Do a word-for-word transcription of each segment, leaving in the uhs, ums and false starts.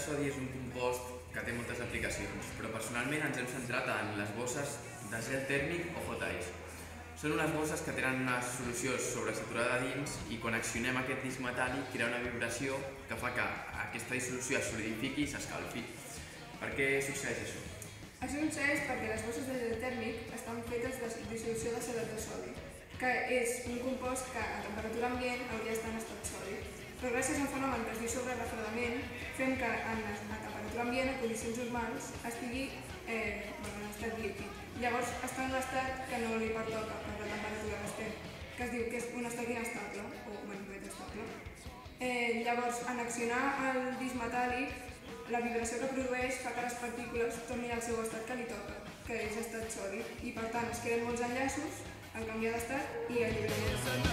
sodi és un compost que té moltes aplicacions, però personalment ens hem centrat en les bosses de gel tèrmic o hot ice. Són unes bosses que tenen una solució sobresaturada dins i quan accionem aquest disc metàl·lic crea una vibració que fa que aquesta dissolució es solidifiqui i s'escalfi. Per què succeeix això? Això succeeix perquè les bosses de gel tèrmic estan fetes de dissolució de cianat de sodi, que és un compost que a temperatura ambient hauria d'estar en estat sòlid. Però gràcies a un fenomen que es diu sobrerefredament fem que a temperatura ambient, a condicions normals, estigui eh, en estat líquid. Llavors està en un estat que no li pertoca per la temperatura que estem, que es diu que és un estat inestable, o bueno, metastable. Eh, llavors, en accionar el disc metàl·lic, la vibració que produeix fa que les partícules tornin al seu estat que li toca, que és estat sòlid, i per tant es queden molts enllaços en canviar d'estat i alliberament.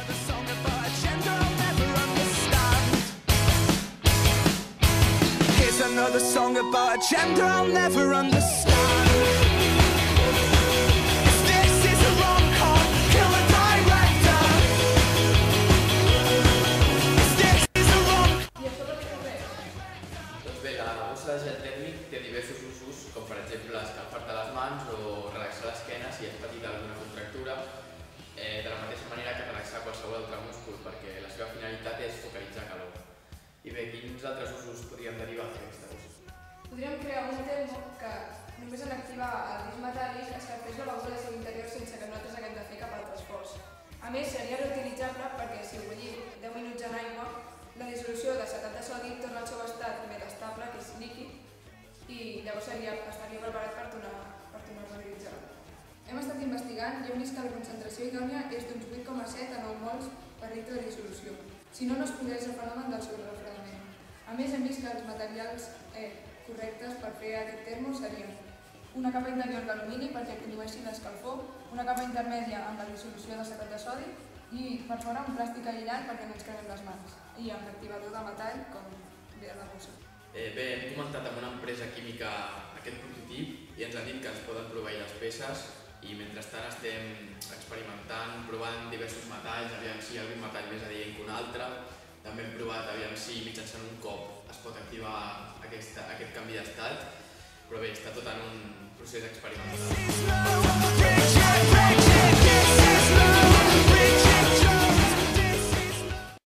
Here's another song about a gender I'll never understand. If this is a rom-com, kill the director. If this is a rom-com. I això per què serveix? Doncs bé, la bossa de gel tèrmic té diversos usos, com per exemple escalfar-te les mans o relaxar l'esquena si has patit alguna contractura, eh, de la mateixa manera que relaxar qualsevol altre múscul, perquè la seva finalitat és focalitzar calor. I bé, quins altres usos podríem derivar d'aquesta bossa? Podríem crear un termo que només en activar el disc metàl·lic escalfés la beguda al seu interior sense que nosaltres haguem de fer cap altre esforç. A més, seria reutilitzable perquè si ho bullim deu minuts en aigua, la dissolució de cianat de sodi torna al seu estat metastable, que és líquid, i llavors seria, estaria preparat per tornar, per tornar a utilitzar. Hem estat investigant i hem vist que la concentració idònia és d'uns vuit coma set a nou mols per litre de dissolució. Si no, no es produeix el fenomen del sobrerefredament. A més, hem vist que els materials eh, correctes per fer aquest termo serien una capa interior d'alumini perquè condueixi l'escalfor, una capa intermèdia amb la dissolució de cianat de sodi i per fora un plàstic aïllant perquè no ens cremem les mans i amb activador de metall com ve a la bossa. Eh, bé, hem comentat amb una empresa química aquest prototip i ens han dit que ens poden proveir les peces i mentrestant estem experimentant, provant diversos metalls, aviam si algun metall més adient que un altre. També hem provat aviam si mitjançant un cop es pot activar aquesta, aquest canvi d'estat, però bé, està tot en un procés experimental.